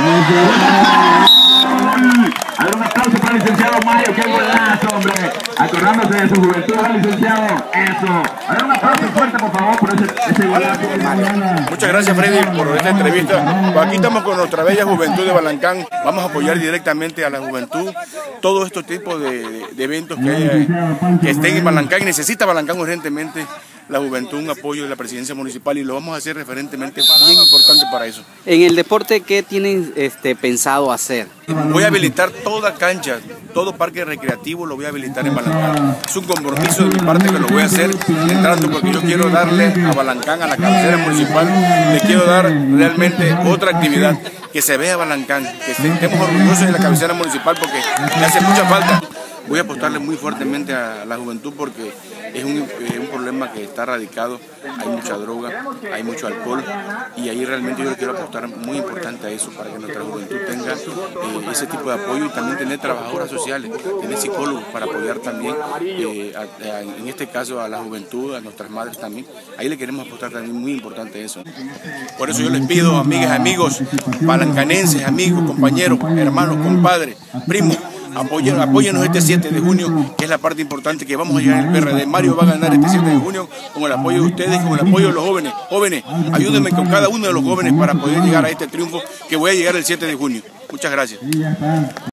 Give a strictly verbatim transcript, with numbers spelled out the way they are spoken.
A ver, un aplauso para el licenciado Mario, qué golazo, hombre. Acordándose de su juventud, ¿eh, licenciado? Eso. A ver, un aplauso fuerte, por favor, por ese, ese golazo. Muchas gracias, Freddy, por esta entrevista. Pues aquí estamos con nuestra bella juventud de Balancán. Vamos a apoyar directamente a la juventud. Todos estos tipos de, de eventos que, hay, que estén en Balancán y necesita Balancán urgentemente la juventud, un apoyo de la presidencia municipal, y lo vamos a hacer referentemente bien importante para eso. En el deporte, ¿qué tienen este, pensado hacer? Voy a habilitar toda cancha, todo parque recreativo lo voy a habilitar en Balancán. Es un compromiso de mi parte que lo voy a hacer entrando, porque yo quiero darle a Balancán, a la cabecera municipal, le quiero dar realmente otra actividad, que se vea Balancán, que estemos orgullosos de la cabecera municipal, porque le hace mucha falta. Voy a apostarle muy fuertemente a la juventud, porque es un, es un problema que está radicado. Hay mucha droga, hay mucho alcohol, y ahí realmente yo le quiero apostar muy importante a eso, para que nuestra juventud tenga eh, ese tipo de apoyo, y también tener trabajadoras sociales, tener psicólogos para apoyar también, eh, a, a, en este caso a la juventud, a nuestras madres también. Ahí le queremos apostar también muy importante eso. Por eso yo les pido, amigas, amigos, balancanenses, amigos, compañeros, hermanos, compadres, primos, Apoyen, apóyenos este siete de junio, que es la parte importante, que vamos a llegar al P R D. Mario va a ganar este siete de junio con el apoyo de ustedes, con el apoyo de los jóvenes. Jóvenes, ayúdenme con cada uno de los jóvenes para poder llegar a este triunfo, que voy a llegar el siete de junio. Muchas gracias.